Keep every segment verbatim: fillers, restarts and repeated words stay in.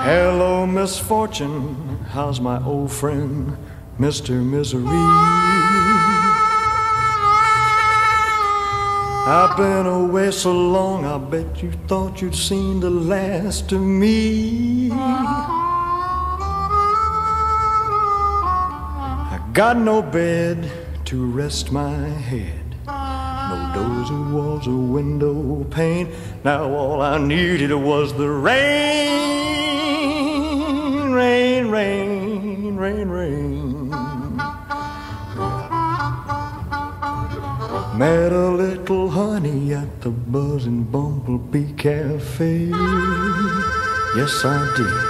Hello, misfortune, how's my old friend, Mister Misery? I've been away so long, I bet you thought you'd seen the last of me. I got no bed to rest my head, no doors or walls or window pane. Now all I needed was the rain, rain, rain, rain, rain. Met a little honey at the Buzzing Bumblebee Cafe. Yes, I did.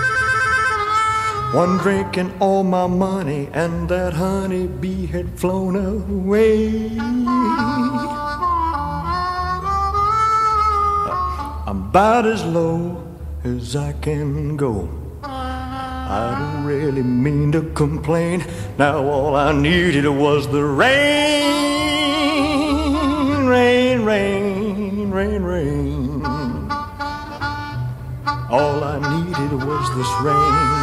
One drink and all my money, and that honeybee had flown away. I'm about as low as I can go. I don't really mean to complain. Now all I needed was the rain, rain, rain, rain, rain. All I needed was this rain.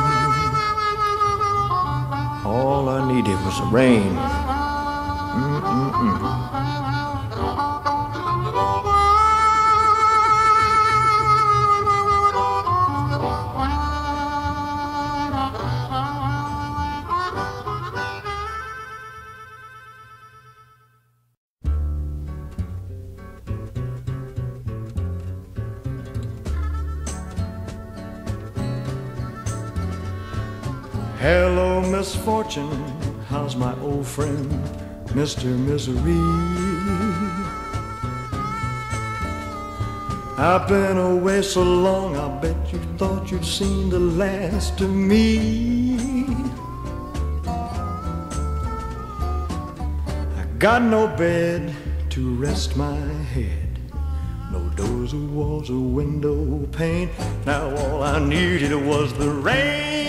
All I needed was the rain. Mm-mm-mm. Hello, misfortune, how's my old friend, Mister Misery? I've been away so long, I bet you thought you'd seen the last of me. I got no bed to rest my head, no doors or walls or window pane. Now all I needed was the rain,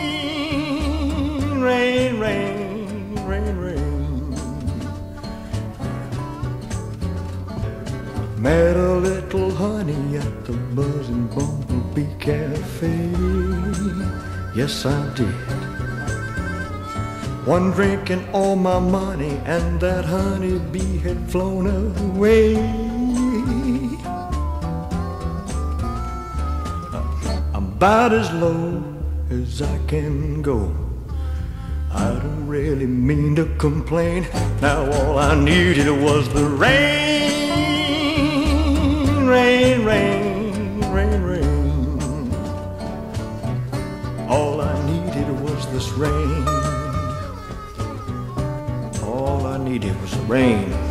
rain, rain, rain, rain. Met a little honey at the Buzzing Bumblebee Cafe. Yes, I did. One drink and all my money, and that honeybee had flown away. I'm about as low as I can go. I don't really mean to complain. Now all I needed was the rain, rain, rain, rain, rain. All I needed was this rain. All I needed was the rain.